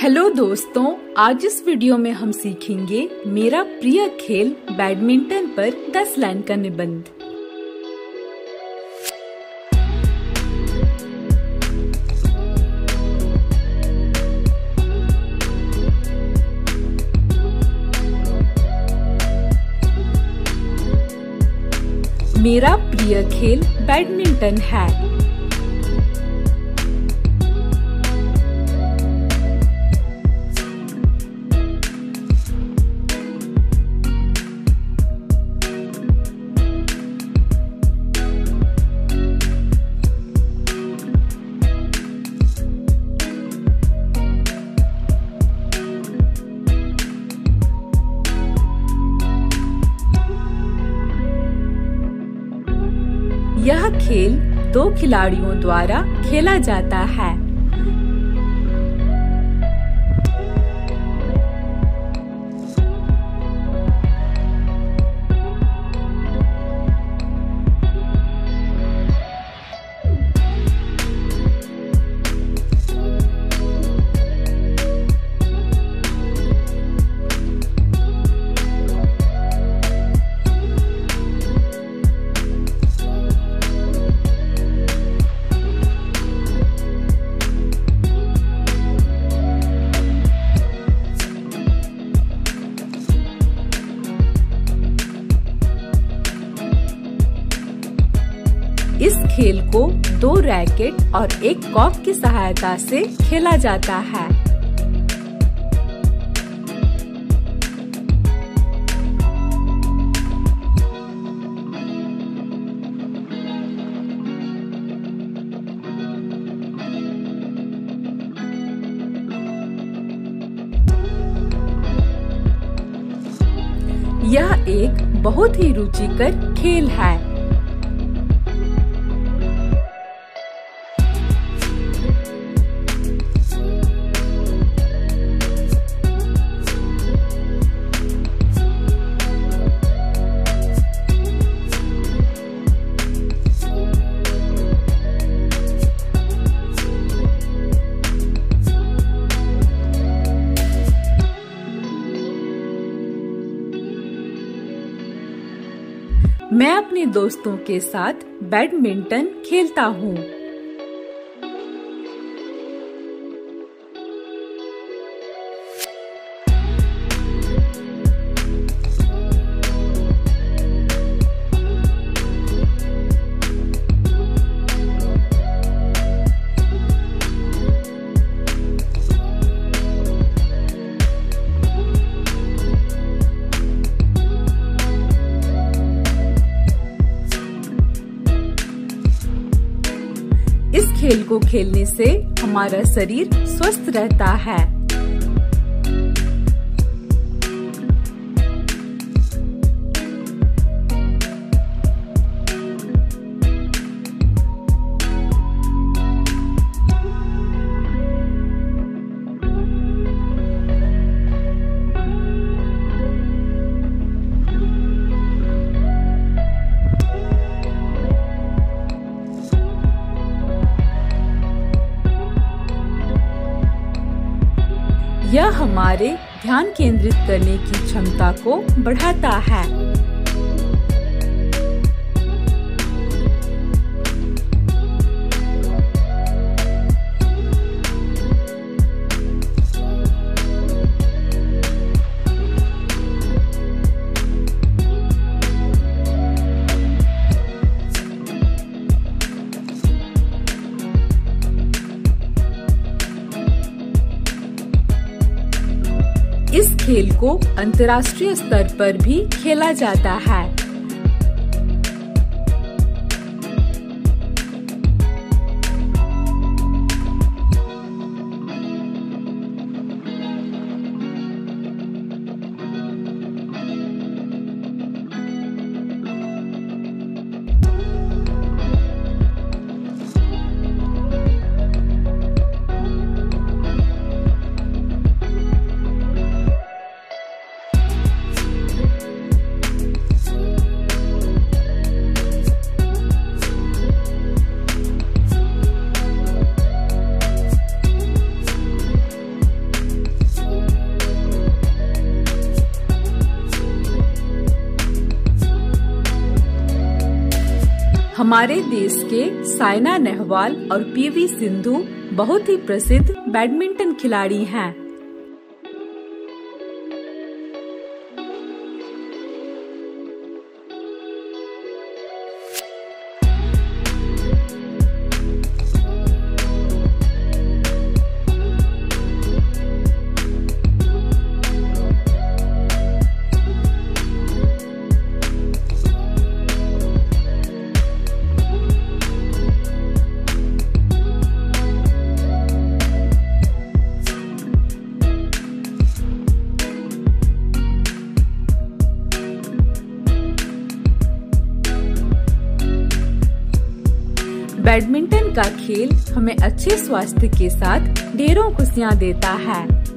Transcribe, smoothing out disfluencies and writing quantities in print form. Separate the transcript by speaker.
Speaker 1: Hello दोस्तों, आज इस वीडियो में हम सीखेंगे मेरा प्रिय खेल बैडमिंटन पर 10 लाइन का निबंध। मेरा प्रिय खेल बैडमिंटन है। यह खेल 2 खिलाड़ियों द्वारा खेला जाता है। इस खेल को 2 रैकेट और 1 कॉक की सहायता से खेला जाता है। यह एक बहुत ही रुचिकर खेल है। मैं अपने दोस्तों के साथ बैडमिंटन खेलता हूँ। इस खेल को खेलने से हमारा शरीर स्वस्थ रहता है। यह हमारे ध्यान केंद्रित करने की क्षमता को बढ़ाता है। इस खेल को अंतर्राष्ट्रीय स्तर पर भी खेला जाता है। हमारे देश के साइना नेहवाल और पीवी सिंधु बहुत ही प्रसिद्ध बैडमिंटन खिलाड़ी हैं। बैडमिंटन का खेल हमें अच्छे स्वास्थ्य के साथ ढेरों खुशियां देता है।